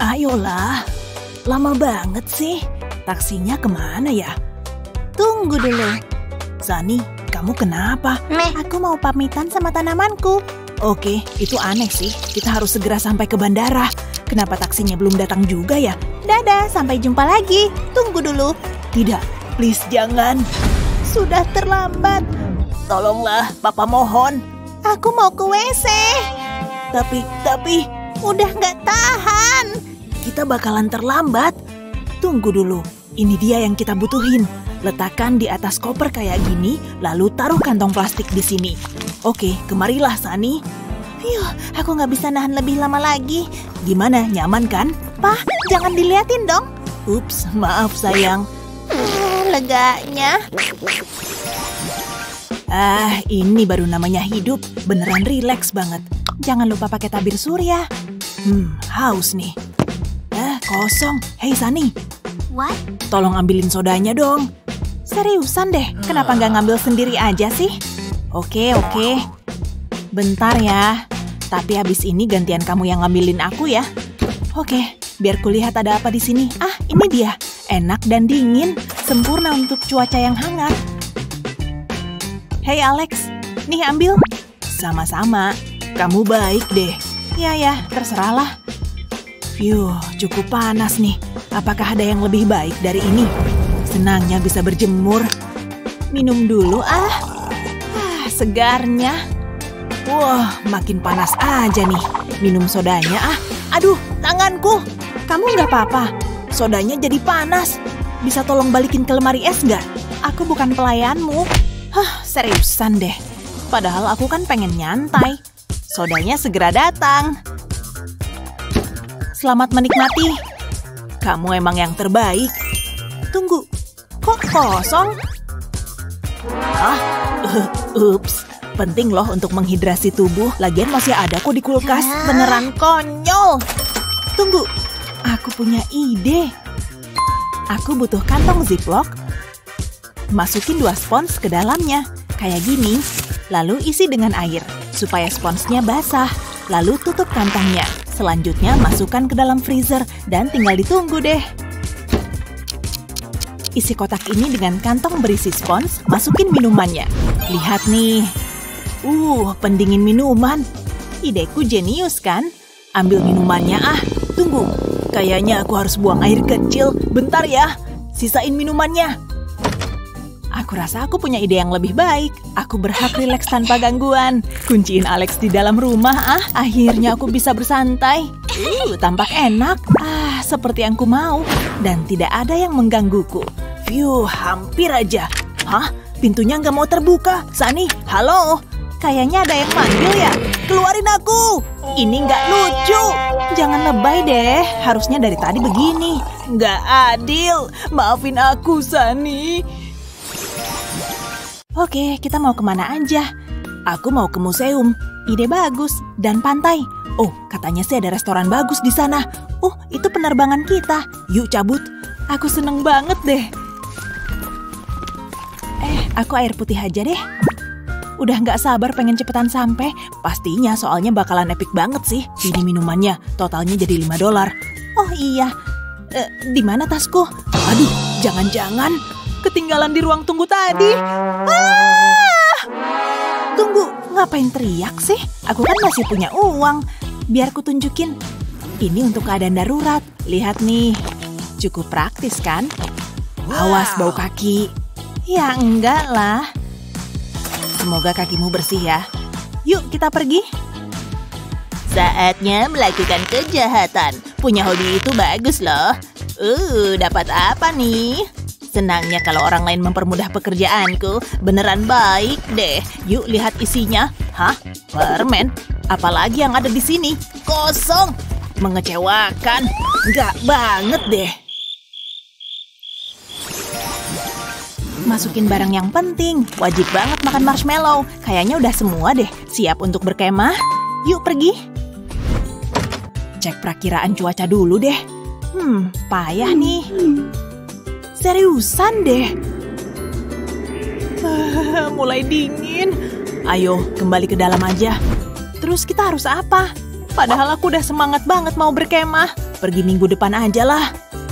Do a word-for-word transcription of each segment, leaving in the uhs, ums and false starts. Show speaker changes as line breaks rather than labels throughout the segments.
Ayolah, lama banget sih. Taksinya kemana ya? Tunggu dulu. Sunny, kamu kenapa?
Meh.
Aku mau pamitan sama tanamanku. Oke, itu aneh sih. Kita harus segera sampai ke bandara. Kenapa taksinya belum datang juga ya? Dadah, sampai jumpa lagi. Tunggu dulu. Tidak, please jangan. Sudah terlambat. Tolonglah, Papa mohon. Aku mau ke W C. Tapi, tapi, udah nggak tahan. Kita bakalan terlambat. Tunggu dulu, ini dia yang kita butuhin. Letakkan di atas koper kayak gini, lalu taruh kantong plastik di sini. Oke, kemarilah Sunny. Phew, aku nggak bisa nahan lebih lama lagi. Gimana, nyaman kan? Pah, jangan diliatin dong. Ups, maaf sayang. Ah, leganya. Ah, ini baru namanya hidup. Beneran rileks banget. Jangan lupa pakai tabir surya. Hmm, haus nih. Ah, kosong. Hei Sunny.
What?
Tolong ambilin sodanya dong. Seriusan deh, kenapa nggak ngambil sendiri aja sih? Oke, oke. Bentar ya. Tapi habis ini gantian kamu yang ngambilin aku ya. Oke, biar kulihat ada apa di sini. Ah, ini dia. Enak dan dingin. Sempurna untuk cuaca yang hangat. Hei Alex, nih ambil. Sama-sama. Kamu baik deh. Ya ya, terserahlah. Yuh, cukup panas nih. Apakah ada yang lebih baik dari ini? Senangnya bisa berjemur. Minum dulu ah. Ah, segarnya. Wah, makin panas aja nih. Minum sodanya ah. Aduh, tanganku. Kamu nggak apa-apa? Sodanya jadi panas. Bisa tolong balikin ke lemari es nggak? Aku bukan pelayanmu. Hah, seriusan deh. Padahal aku kan pengen nyantai. Sodanya segera datang. Selamat menikmati. Kamu emang yang terbaik. Tunggu, kok kosong? Ah, uh, ups. Penting loh untuk menghidrasi tubuh. Lagian masih ada kok di kulkas. Beneran konyol. Tunggu, aku punya ide. Aku butuh kantong ziplock. Masukin dua spons ke dalamnya. Kayak gini. Lalu isi dengan air. Supaya sponsnya basah. Lalu tutup kantongnya. Selanjutnya masukkan ke dalam freezer. Dan tinggal ditunggu deh. Isi kotak ini dengan kantong berisi spons. Masukin minumannya. Lihat nih. Uh, pendingin minuman. Ideku jenius kan? Ambil minumannya ah. Tunggu. Kayaknya aku harus buang air kecil. Bentar ya. Sisain minumannya. Aku rasa aku punya ide yang lebih baik. Aku berhak rileks tanpa gangguan. Kunciin Alex di dalam rumah ah. Akhirnya aku bisa bersantai. Uh, tampak enak. Ah, seperti yang ku mau. Dan tidak ada yang menggangguku. Phew, hampir aja. Hah? Pintunya nggak mau terbuka. Sunny, halo? Kayaknya ada yang manggil ya. Keluarin aku. Ini nggak lucu. Jangan lebay deh. Harusnya dari tadi begini. Nggak adil. Maafin aku, Sunny. Oke, kita mau kemana aja? Aku mau ke museum. Ide bagus. Dan pantai. Oh, katanya sih ada restoran bagus di sana. Oh, itu penerbangan kita. Yuk cabut. Aku seneng banget deh. Eh, aku air putih aja deh. Udah nggak sabar pengen cepetan sampai. Pastinya soalnya bakalan epic banget sih. Ini minumannya. Totalnya jadi lima dolar. Oh iya. Eh, di mana tasku? Aduh, jangan-jangan ketinggalan di ruang tunggu tadi. Ah! Tunggu, ngapain teriak sih? Aku kan masih punya uang. Biar ku tunjukin. Ini untuk keadaan darurat. Lihat nih. Cukup praktis kan? Awas bau kaki. Ya enggak lah. Semoga kakimu bersih ya. Yuk kita pergi. Saatnya melakukan kejahatan. Punya hobi itu bagus loh. Uh, dapat apa nih? Senangnya kalau orang lain mempermudah pekerjaanku. Beneran baik deh. Yuk lihat isinya. Hah? Permen? Apalagi yang ada di sini? Kosong. Mengecewakan. Enggak banget deh. Masukin barang yang penting. Wajib banget makan marshmallow. Kayaknya udah semua deh. Siap untuk berkemah? Yuk pergi. Cek perakiraan cuaca dulu deh. Hmm, payah nih. Seriusan deh. Ah, mulai dingin. Ayo, kembali ke dalam aja. Terus kita harus apa? Padahal aku udah semangat banget mau berkemah. pergi minggu depan aja lah.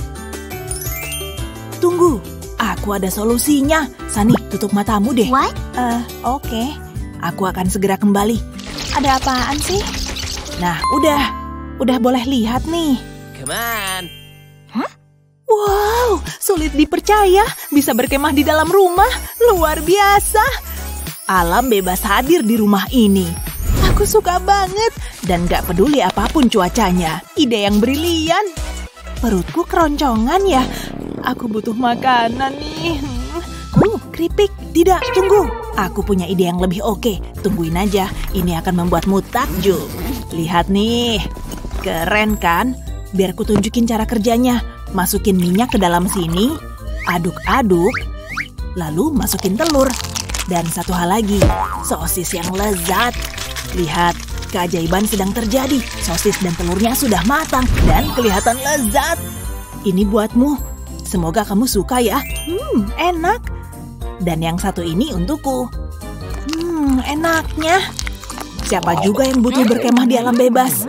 Tunggu, aku ada solusinya. Sunny, tutup matamu deh.
What?
Eh, oke. Okay. Aku akan segera kembali. Ada apaan sih? Nah, udah. Udah boleh lihat nih.
Come on.
Hah? Wow, sulit dipercaya. Bisa berkemah di dalam rumah. Luar biasa. Alam bebas hadir di rumah ini. Aku suka banget. Dan gak peduli apapun cuacanya. Ide yang brilian. Perutku keroncongan ya. Aku butuh makanan nih. Uh, keripik. Tidak, tunggu. Aku punya ide yang lebih oke. Tungguin aja. Ini akan membuatmu takjub. Lihat nih. Keren kan? Biar ku tunjukin cara kerjanya. Masukin minyak ke dalam sini. Aduk-aduk. Lalu masukin telur. Dan satu hal lagi. Sosis yang lezat. Lihat. Keajaiban sedang terjadi. Sosis dan telurnya sudah matang. Dan kelihatan lezat. Ini buatmu. Semoga kamu suka ya. Hmm, enak. Dan yang satu ini untukku. Hmm, enaknya. Siapa juga yang butuh berkemah di alam bebas?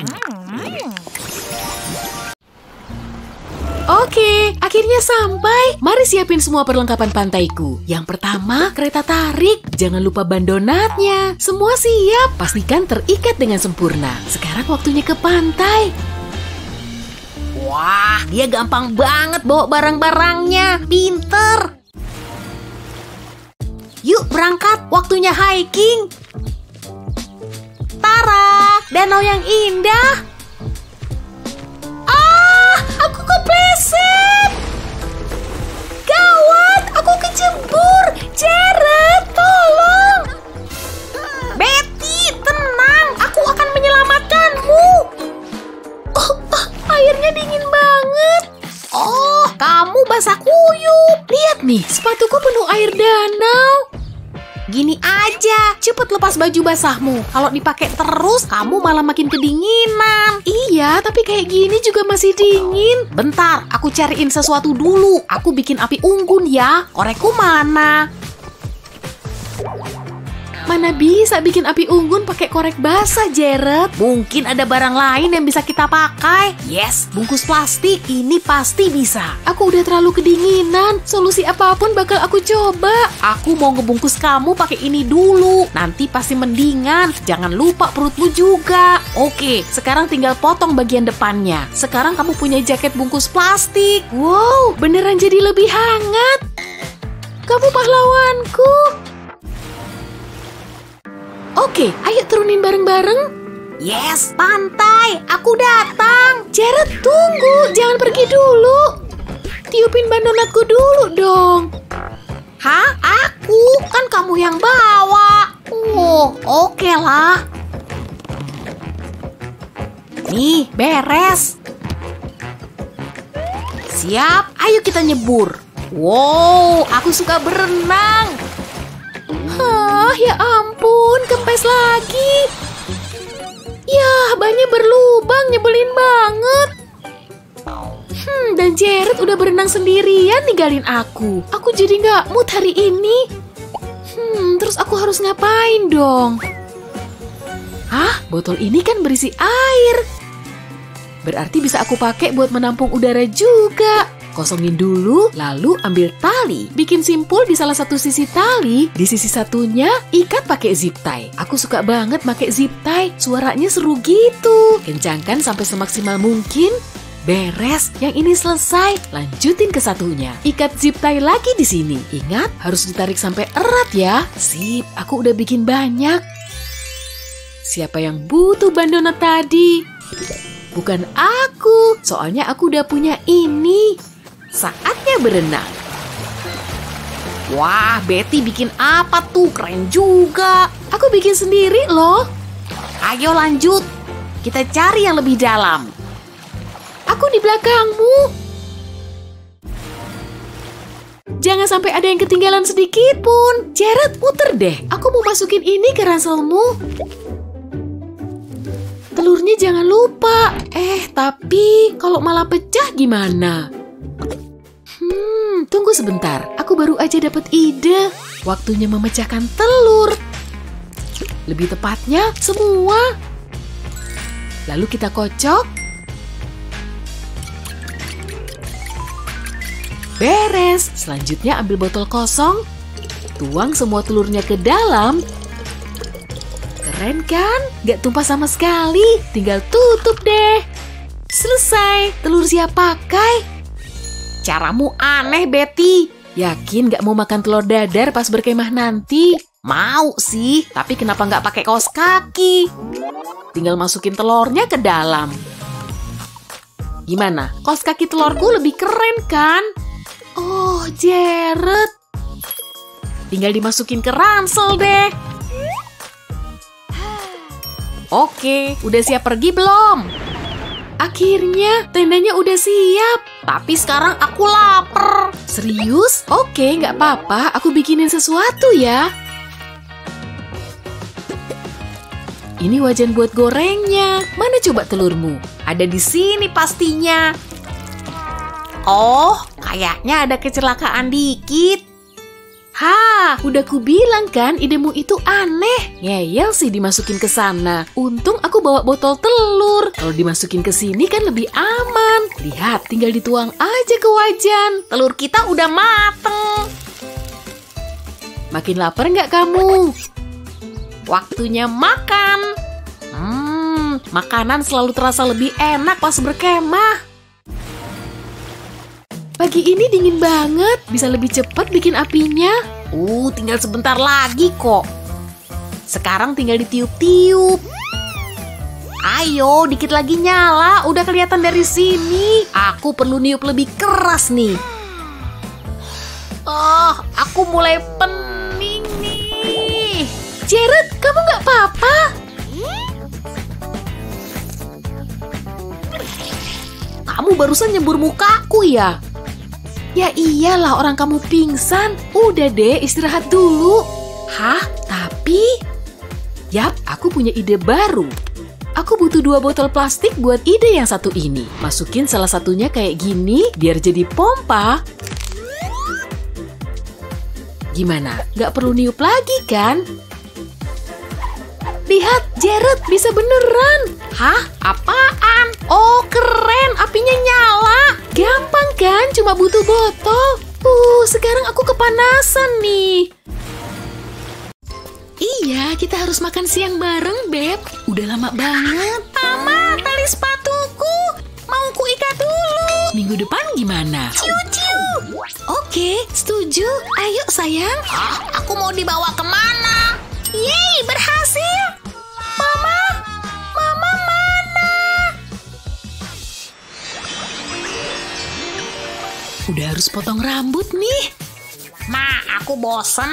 Oke, akhirnya sampai. Mari siapin semua perlengkapan pantaiku. Yang pertama, kereta tarik. Jangan lupa ban donatnya. Semua siap. Pastikan terikat dengan sempurna. Sekarang waktunya ke pantai. Wah, dia gampang banget bawa barang-barangnya. Pinter. Yuk berangkat, waktunya hiking. Tara, danau yang indah. Ah, aku kepleset. Gawat, aku kecebur. Jared, tolong. Betty, tenang. Aku akan menyelamatkanmu. Oh, ah, airnya dingin banget. Oh, kamu basah kuyup. Lihat nih, sepatuku penuh air danau. Gini aja, cepet lepas baju basahmu. Kalau dipakai terus, kamu malah makin kedinginan. Iya, tapi kayak gini juga masih dingin. Bentar, aku cariin sesuatu dulu. Aku bikin api unggun ya. Korekku mana? Mana bisa bikin api unggun pakai korek basah, Jared? Mungkin ada barang lain yang bisa kita pakai. Yes, bungkus plastik. Ini pasti bisa. Aku udah terlalu kedinginan. Solusi apapun bakal aku coba. Aku mau ngebungkus kamu pakai ini dulu. Nanti pasti mendingan. Jangan lupa perutmu juga. Oke, sekarang tinggal potong bagian depannya. Sekarang kamu punya jaket bungkus plastik. Wow, beneran jadi lebih hangat. Kamu pahlawanku. Oke, ayo turunin bareng-bareng. Yes, pantai. Aku datang. Jared, tunggu. Jangan pergi dulu. Tiupin ban donatku dulu dong. Hah? Aku? Kan kamu yang bawa. Oh, oke lah. Nih, beres. Siap, ayo kita nyebur. Wow, aku suka berenang. Hah, ya ampun, kempes lagi. Yah, bannya berlubang, nyebelin banget. Hmm, dan Jared udah berenang sendirian ninggalin aku. Aku jadi nggak mood hari ini. Hmm, terus aku harus ngapain dong? Hah, botol ini kan berisi air. Berarti bisa aku pakai buat menampung udara juga. Kosongin dulu, lalu ambil tali. Bikin simpul di salah satu sisi tali, di sisi satunya ikat pakai zip tie. Aku suka banget pakai zip tie, suaranya seru gitu. Kencangkan sampai semaksimal mungkin. Beres, yang ini selesai. Lanjutin ke satunya. Ikat zip tie lagi di sini. Ingat, harus ditarik sampai erat ya. Sip, aku udah bikin banyak. Siapa yang butuh ban donat tadi? Bukan aku, soalnya aku udah punya ini. Saatnya berenang. Wah, Betty bikin apa tuh? Keren juga. Aku bikin sendiri loh. Ayo lanjut. Kita cari yang lebih dalam. Aku di belakangmu. Jangan sampai ada yang ketinggalan sedikit pun. Jared, puter deh. Aku mau masukin ini ke ranselmu. Telurnya jangan lupa. Eh, tapi kalau malah pecah gimana? Hmm, tunggu sebentar. Aku baru aja dapat ide. Waktunya memecahkan telur. Lebih tepatnya, semua. Lalu kita kocok. Beres. Selanjutnya ambil botol kosong. Tuang semua telurnya ke dalam. Keren kan? Gak tumpah sama sekali. Tinggal tutup deh. Selesai. Telur siap pakai. Caramu aneh, Betty. Yakin gak mau makan telur dadar pas berkemah nanti? Mau sih, tapi kenapa gak pakai kaos kaki? Tinggal masukin telurnya ke dalam. Gimana? Kaos kaki telurku lebih keren kan? Oh, Jared. Tinggal dimasukin ke ransel deh. Oke, udah siap pergi belum? Akhirnya tendanya udah siap. Tapi sekarang aku lapar. Serius? Oke, nggak apa-apa. Aku bikinin sesuatu ya. Ini wajan buat gorengnya. Mana coba telurmu? Ada di sini pastinya. Oh, kayaknya ada kecelakaan dikit. Hah, udah ku bilang kan idemu itu aneh. Ngeyel sih dimasukin ke sana. Untung aku bawa botol telur. Kalau dimasukin ke sini kan lebih aman. Lihat, tinggal dituang aja ke wajan. Telur kita udah mateng. Makin lapar nggak kamu? Waktunya makan. Hmm, makanan selalu terasa lebih enak pas berkemah. Pagi ini dingin banget, bisa lebih cepat bikin apinya. Uh, tinggal sebentar lagi kok. Sekarang tinggal ditiup-tiup. Ayo, dikit lagi nyala, udah kelihatan dari sini. Aku perlu niup lebih keras nih. Oh, aku mulai pening nih. Jared, kamu nggak apa-apa? Kamu barusan nyembur mukaku ya? Ya iyalah, orang kamu pingsan. Udah deh, istirahat dulu. Hah? Tapi? Yap, aku punya ide baru. Aku butuh dua botol plastik buat ide yang satu ini. Masukin salah satunya kayak gini, biar jadi pompa. Gimana? Gak perlu niup lagi kan? Lihat, Jared, bisa beneran. Hah? Apaan? Oh, keren, apinya nyala. Gampang kan? Cuma butuh botol. Uh, sekarang aku kepanasan nih. Iya, kita harus makan siang bareng, Beb. Udah lama banget. Mama, tali sepatuku. Mau ku ikat dulu. Minggu depan gimana? Ciu-ciu. Oke, setuju. Ayo, sayang. Ah, aku mau dibawa kemana? Yeay, berhasil. Mama, Mama mana? Udah harus potong rambut nih. Ma, aku bosen.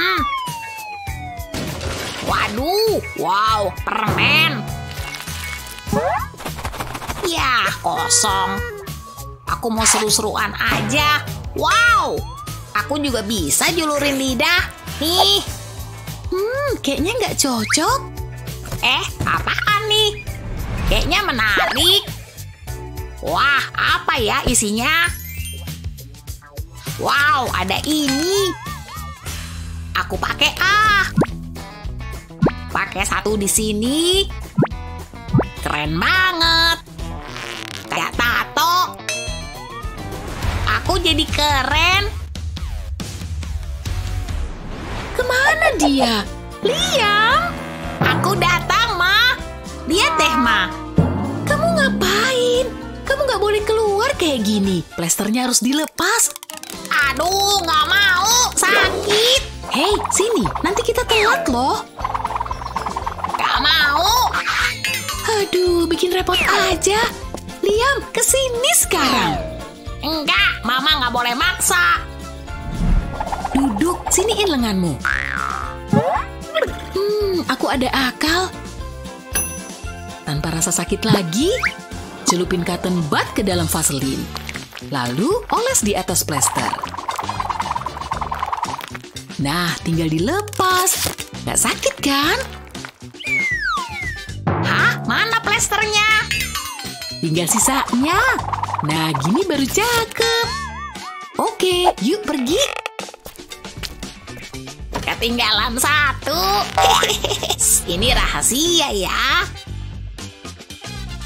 Waduh, wow, permen. Ya, kosong. Aku mau seru-seruan aja. Wow, aku juga bisa julurin lidah. Nih. Hmm, kayaknya nggak cocok. Eh, apaan nih? Kayaknya menarik. Wah, apa ya isinya? Wow, ada ini. Aku pakai ah. Pakai satu di sini. Keren banget. Kayak tato. Aku jadi keren. Kemana dia? Liam? Aku datang, Ma. Lihat deh, Ma. Kamu ngapain? Kamu nggak boleh keluar kayak gini. Plesternya harus dilepas. Aduh, nggak mau. Sakit. Hei, sini. Nanti kita telat loh. Nggak mau. Aduh, bikin repot aja. Liam, kesini sekarang. Enggak, Mama nggak boleh maksa. Duduk, siniin lenganmu. Hmm, aku ada akal. Tanpa rasa sakit lagi, celupin cotton bud ke dalam vaselin. Lalu, oles di atas plester. Nah, tinggal dilepas. Nggak sakit kan? Hah? Mana plesternya? Tinggal sisanya. Nah, gini baru cakep. Oke, yuk pergi. Ketinggalan satu. Ini rahasia ya.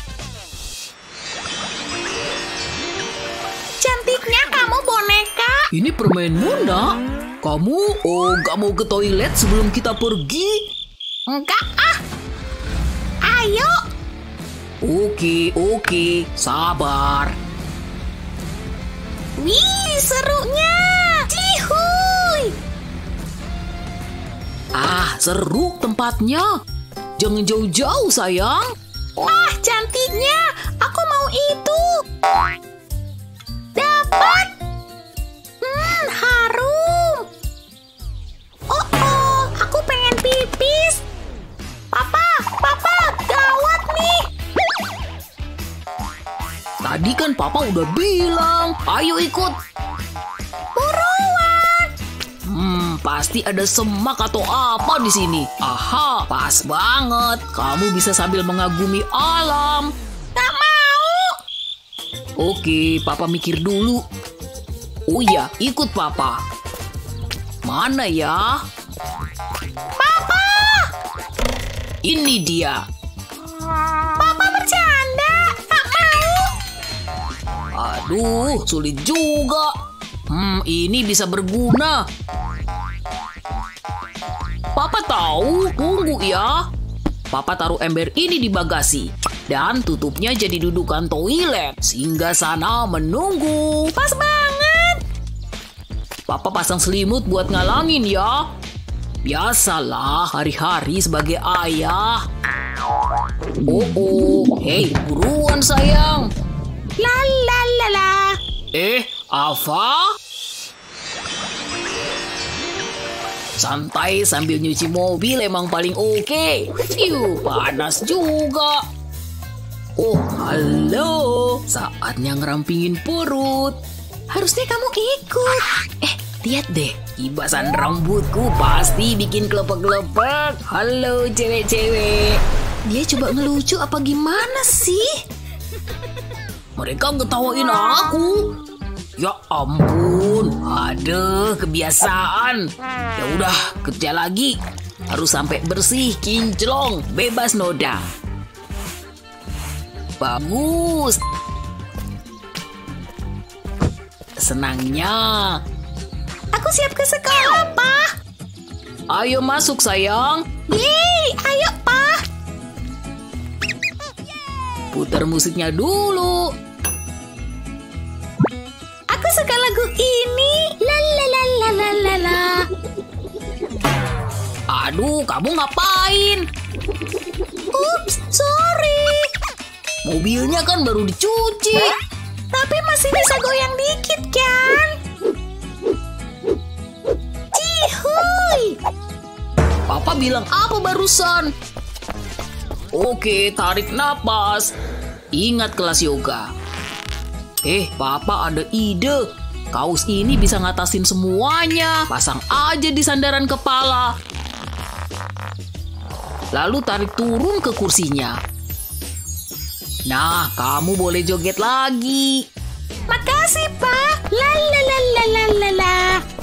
Cantiknya kamu boneka.
ini permenmu, nak. Kamu oh gak mau ke toilet sebelum kita pergi?
Enggak ah. Ayo.
Oke, oke, sabar.
Wih, serunya. Cihuy.
Ah, seru tempatnya. Jangan jauh-jauh, sayang.
Wah, cantiknya. Aku mau itu. Dapat. Hmm, harum. Oh, oh, aku pengen pipis. Papa, papa, gawat nih.
Tadi kan papa udah bilang, ayo ikut.
Buruan.
Hmm, pasti ada semak atau apa di sini. Aha, pas banget. Kamu bisa sambil mengagumi alam.
Gak mau.
Oke, papa mikir dulu. Oh iya, ikut papa. Mana ya?
Papa.
Ini dia.
Papa bercanda. Gak mau.
Aduh, sulit juga. Hmm, ini bisa berguna. Papa tahu, tunggu ya. Papa taruh ember ini di bagasi. Dan tutupnya jadi dudukan toilet. Singgah sana menunggu.
Pas banget.
Papa pasang selimut buat ngalangin ya. Biasalah hari-hari sebagai ayah. Oh, oh. Hei, buruan sayang.
La la la la.
Eh, Ava? Santai sambil nyuci mobil emang paling oke. Fiu, panas juga. Oh, halo. Saatnya ngerampingin perut.
Harusnya kamu ikut.
Eh, lihat deh. Kibasan rambutku pasti bikin kelepek-kelepek. Halo, cewek-cewek.
Dia coba ngelucu apa gimana sih?
Mereka ngetawain aku. Ya ampun, aduh kebiasaan. Ya udah, kerja lagi. Harus sampai bersih, kinclong, bebas noda. Bagus. Senangnya.
Aku siap ke sekolah, Pak.
Ayo masuk, sayang.
Yeay, ayo, Pak.
Putar musiknya dulu.
Aku suka lagu ini. La la la la la la la.
Aduh, kamu ngapain?
Ups, sorry.
Mobilnya kan baru dicuci.
Tapi masih bisa goyang dikit, kan? Cihuy.
Papa bilang apa barusan? Oke, tarik napas. Ingat kelas yoga. Eh, Papa ada ide. Kaos ini bisa ngatasin semuanya. Pasang aja di sandaran kepala. Lalu tarik turun ke kursinya. Nah, kamu boleh joget lagi.
Makasih, Pak. La la la la la la la.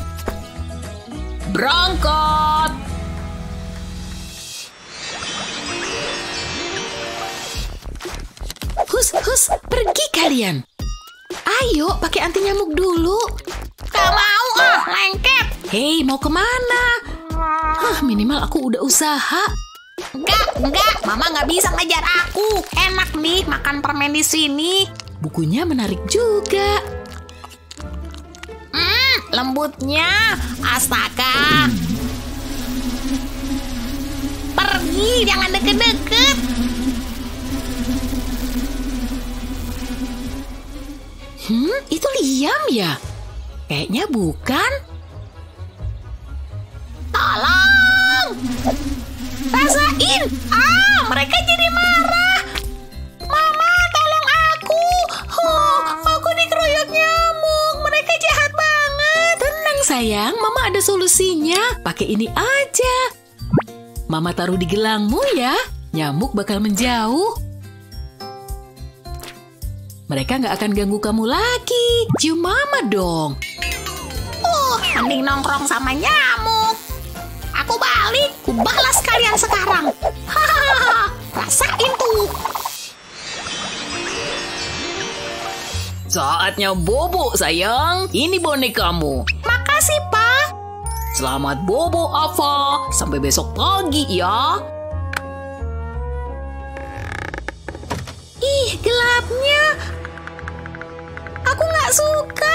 Berangkat.
Hus, hus, pergi kalian. Ayo, pakai anti nyamuk dulu. Gak mau ah, lengket. Hei, mau kemana? Hah, minimal aku udah usaha. Enggak, enggak, Mama nggak bisa ngejar aku. Enak nih makan permen di sini. Bukunya menarik juga. Hmm, lembutnya. Astaga. Pergi, jangan deket-deket. Hmm, itu Liam ya? Kayaknya bukan. Tolong! Rasain! Ah, mereka jadi marah. Mama, tolong aku. Oh, aku dikeroyok nyamuk. Mereka jahat banget. Tenang sayang, Mama ada solusinya. Pakai ini aja. Mama taruh di gelangmu ya. Nyamuk bakal menjauh. Mereka nggak akan ganggu kamu lagi. Cium Mama dong. Oh, mending nongkrong sama nyamuk. Aku balik, ku balas kalian sekarang. Hahaha, rasain tuh.
Saatnya bobo, sayang. Ini bonekamu.
Makasih, Pak.
Selamat bobo, Ava. Sampai besok pagi ya.
Ih, gelapnya. Aku nggak suka.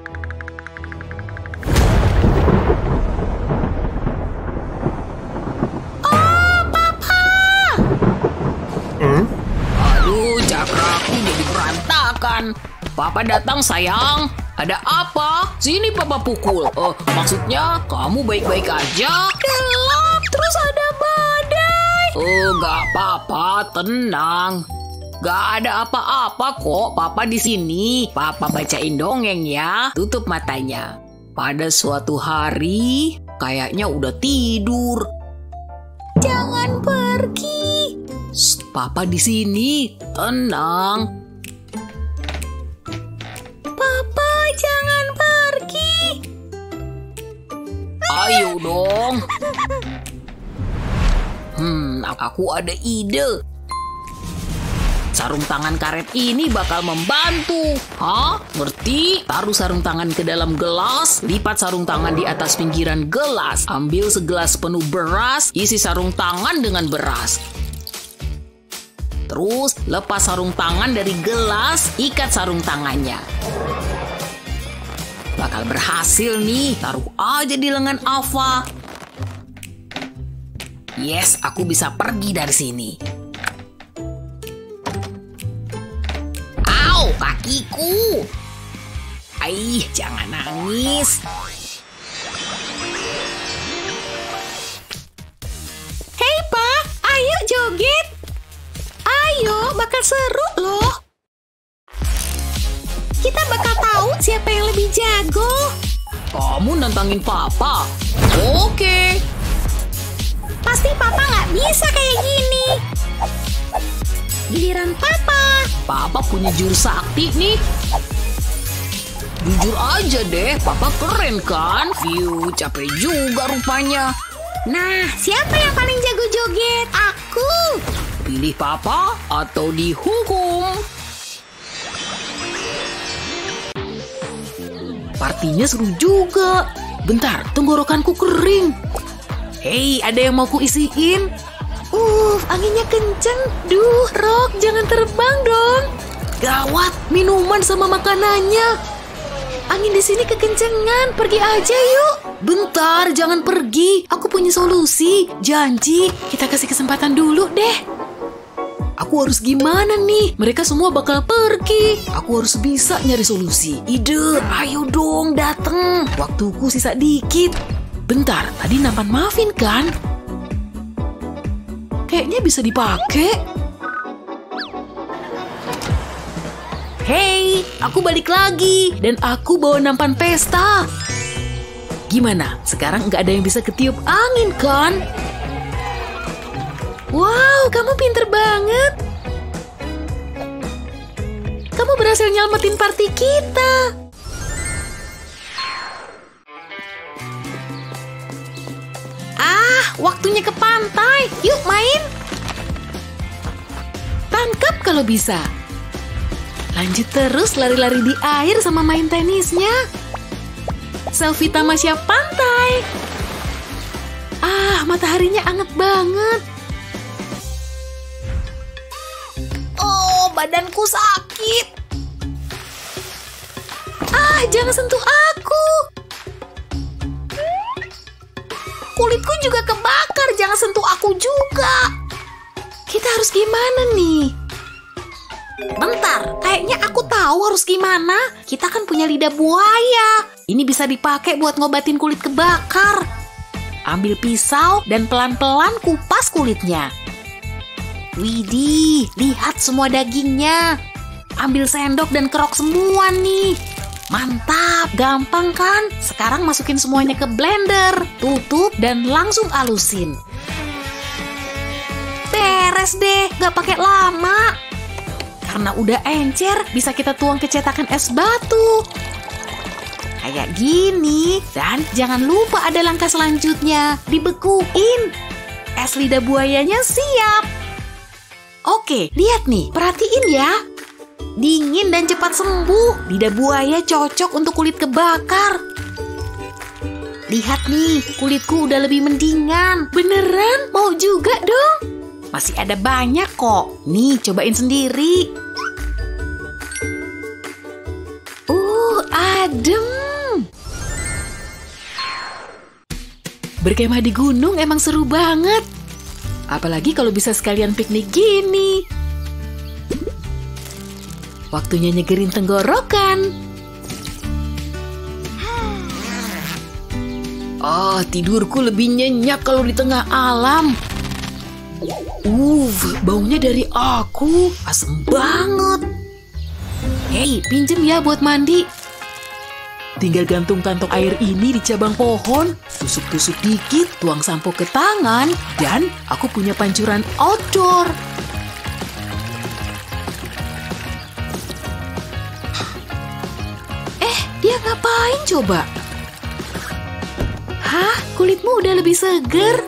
Oh, Papa.
Aduh, cakraku jadi berantakan. Papa datang, sayang. Ada apa? Sini Papa pukul. Oh, maksudnya kamu baik-baik aja?
Gelap, terus ada badai.
Oh, gak apa-apa, tenang. Gak ada apa-apa kok, Papa di sini. Papa bacain dongeng ya. Tutup matanya. Pada suatu hari, kayaknya udah tidur.
Jangan pergi.
Shh, Papa di sini. Tenang.
Papa, jangan pergi.
Ayo dong. Hmm, aku ada ide. Sarung tangan karet ini bakal membantu. Hah? Ngerti? Taruh sarung tangan ke dalam gelas, lipat sarung tangan di atas pinggiran gelas. Ambil segelas penuh beras, isi sarung tangan dengan beras. Terus, lepas sarung tangan dari gelas, ikat sarung tangannya. Bakal berhasil nih, taruh aja di lengan Ava. Yes, aku bisa pergi dari sini. Au, kakiku. Aih, jangan nangis.
Hei, Pak, ayo joget. Ayo, bakal seru loh. Kita bakal tahu siapa yang lebih jago.
Kamu nantangin Papa? Oke.
Pasti Papa nggak bisa kayak gini. Giliran Papa.
Papa punya jurus sakti nih. Jujur aja deh, Papa keren kan? Fiu, capek juga rupanya.
Nah, siapa yang paling jago joget? Aku.
Pilih Papa atau dihukum? Partinya seru juga. Bentar, tenggorokanku kering. Hei, ada yang mau ku isiin?
Uh, anginnya kenceng. Duh, Rock, jangan terbang dong.
Gawat, minuman sama makanannya.
Angin di sini kekencengan. Pergi aja yuk.
Bentar, jangan pergi. Aku punya solusi. Janji, kita kasih kesempatan dulu deh. Aku harus gimana nih? Mereka semua bakal pergi. Aku harus bisa nyari solusi. Ide, ayo dong dateng. Waktuku sisa dikit. Bentar, tadi nampan muffin kan? Kayaknya bisa dipakai. Hei, aku balik lagi. Dan aku bawa nampan pesta. Gimana? Sekarang nggak ada yang bisa ketiup angin kan?
Wow, kamu pinter banget. Kamu berhasil nyelamatin party kita. Ah, waktunya ke pantai. Yuk main.
Tangkap kalau bisa. Lanjut terus lari-lari di air sama main tenisnya. Selfie tamasya pantai. Ah, mataharinya anget banget.
Oh, badanku sakit.
Ah, jangan sentuh aku.
Kulitku juga kebakar, jangan sentuh aku juga.
Kita harus gimana nih?
Bentar, kayaknya aku tahu harus gimana. Kita kan punya lidah buaya. Ini bisa dipakai buat ngobatin kulit kebakar. Ambil pisau dan pelan-pelan kupas kulitnya. Widih, lihat semua dagingnya. Ambil sendok dan kerok semua nih. Mantap, gampang kan? Sekarang masukin semuanya ke blender. Tutup dan langsung alusin. Beres deh, gak pakai lama. Karena udah encer, bisa kita tuang ke cetakan es batu. Kayak gini. Dan jangan lupa ada langkah selanjutnya. Dibekuin. Es lidah buayanya siap. Oke, lihat nih, perhatiin ya. dingin dan cepat sembuh. Lidah buaya cocok untuk kulit kebakar. Lihat nih, kulitku udah lebih mendingan. Beneran? Mau juga dong? Masih ada banyak kok. Nih, cobain sendiri. Uh, adem. Berkemah di gunung emang seru banget. Apalagi kalau bisa sekalian piknik gini. Waktunya nyegerin tenggorokan. Ah, tidurku lebih nyenyak kalau di tengah alam. Uh, baunya dari aku. Asem banget. Hei, pinjem ya buat mandi. Tinggal gantung kantong air ini di cabang pohon, tusuk-tusuk dikit, tuang sampo ke tangan, dan aku punya pancuran outdoor. Eh, dia ngapain coba? Hah, kulitmu udah lebih seger.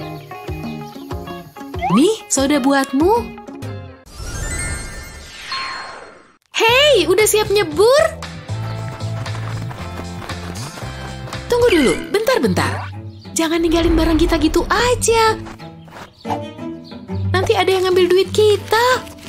Nih, soda buatmu. Hei, udah siap nyebur? Tunggu dulu, bentar-bentar. Jangan ninggalin barang kita gitu aja. Nanti ada yang ngambil duit kita.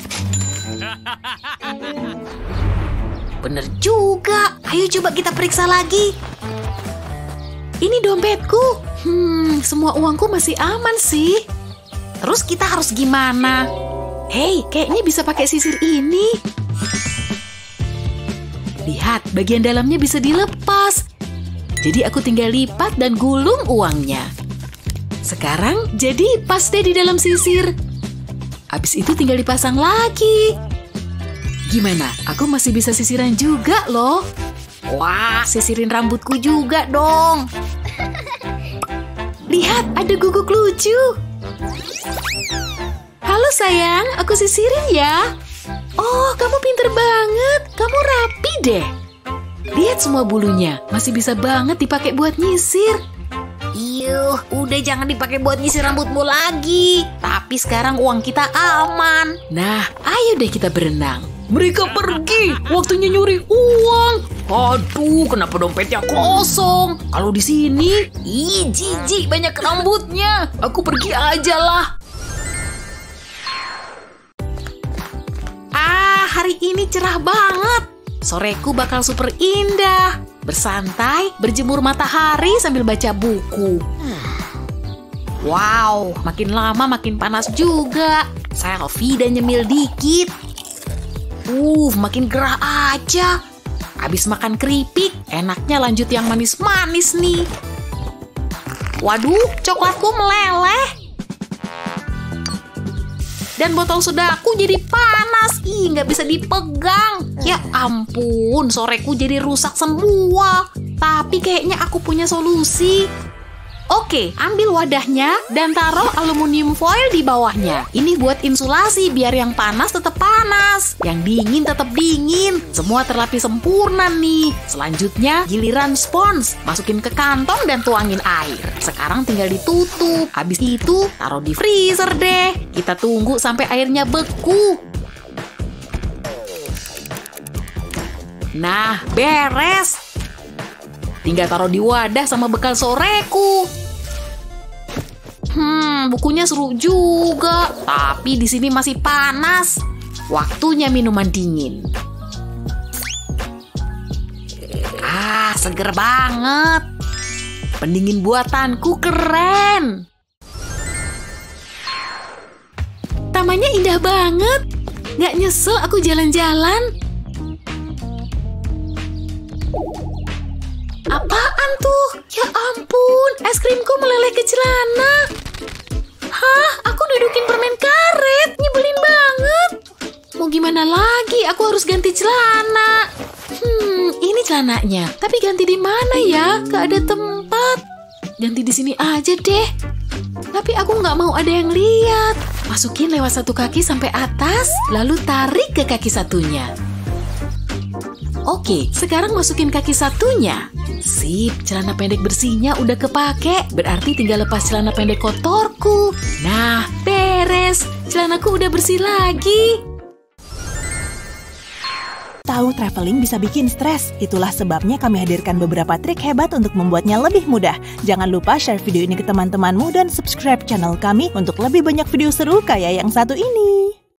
Bener juga. Ayo coba kita periksa lagi. Ini dompetku. Hmm, semua uangku masih aman sih. Terus kita harus gimana? Hei, kayaknya bisa pakai sisir ini. Lihat, bagian dalamnya bisa dilepas. Jadi aku tinggal lipat dan gulung uangnya. Sekarang jadi pas deh di dalam sisir. Habis itu tinggal dipasang lagi. Gimana? Aku masih bisa sisiran juga loh. Wah, sisirin rambutku juga dong. Lihat, ada guguk lucu. Halo sayang, aku sisirin ya. Oh, kamu pinter banget. Kamu rapi deh. Lihat semua bulunya, masih bisa banget dipakai buat nyisir. Iyuh, udah jangan dipakai buat nyisir rambutmu lagi. Tapi sekarang uang kita aman. Nah, ayo deh kita berenang.
Mereka pergi, waktunya nyuri uang. Aduh, kenapa dompetnya kosong? Kalau di sini, ih jijik banyak rambutnya. Aku pergi aja lah.
Ah, hari ini cerah banget. Soreku bakal super indah. Bersantai, berjemur matahari sambil baca buku. Wow, makin lama makin panas juga. Selfie dan nyemil dikit. Uh, makin gerah aja. Habis makan keripik, enaknya lanjut yang manis-manis nih. Waduh, coklatku meleleh. Dan botol sodaku jadi panas. Ih, nggak bisa dipegang. Ya ampun, soreku jadi rusak semua. Tapi kayaknya aku punya solusi. Oke, ambil wadahnya dan taruh aluminium foil di bawahnya. Ini buat insulasi biar yang panas tetap panas, yang dingin tetap dingin. Semua terlapis sempurna nih. Selanjutnya, giliran spons. Masukin ke kantong dan tuangin air. Sekarang tinggal ditutup. Habis itu, taruh di freezer deh. Kita tunggu sampai airnya beku. Nah, beres. Tinggal taruh di wadah sama bekal soreku. Hmm, bukunya seru juga. Tapi di sini masih panas. Waktunya minuman dingin. Ah, seger banget. Pendingin buatanku keren. Tamannya indah banget. Nggak nyesel aku jalan-jalan. Apaan tuh? Ya ampun, es krimku meleleh ke celana. Hah, aku dudukin permen karet. Nyebelin banget. Mau gimana lagi? Aku harus ganti celana. Hmm, ini celananya. Tapi ganti di mana ya? Gak ada tempat. Ganti di sini aja deh. Tapi aku nggak mau ada yang lihat. Masukin lewat satu kaki sampai atas, lalu tarik ke kaki satunya. Oke, sekarang masukin kaki satunya. Sip, celana pendek bersihnya udah kepake. Berarti tinggal lepas celana pendek kotorku. Nah, beres. Celanaku udah bersih lagi.
tahu traveling bisa bikin stres. Itulah sebabnya kami hadirkan beberapa trik hebat untuk membuatnya lebih mudah. Jangan lupa share video ini ke teman-temanmu dan subscribe channel kami untuk lebih banyak video seru kayak yang satu ini.